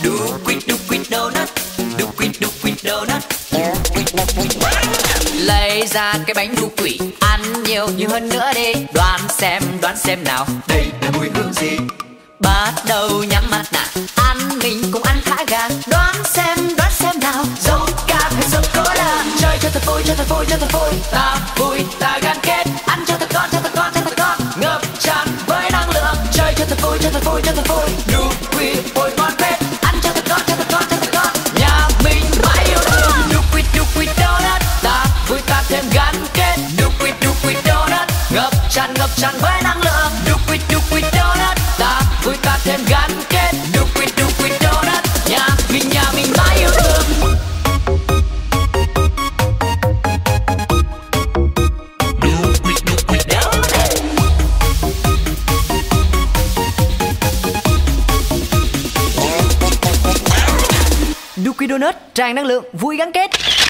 Do quit donut. Do quit donut. Lấy ra cái bánh đu quỷ, ăn nhiều hơn nữa đi. Đoán xem nào, đây là mùi hương gì? Bắt đầu nhắm mắt nào, ăn mình cũng ăn khá gà. Đoán xem nào, dâu cam hay dâu cola? Chơi cho thật vui, ta vui ta gắn kết. Ăn cho thật ngon, ngập tràn với năng lượng. Chơi cho thật vui, đu quỷ bồi ngon phết. Ăn cho thật ngon, nhà mình mãi yêu thương. Do quit donut, ta vui ta thêm gắn kết. Do quit donut, ngập tràn với năng lượng. Do quit donut, ta vui ta thêm gắn kết. Do quit donut, nhà mình mãi yêu thương. Do quit donut, tràn năng lượng, vui gắn kết.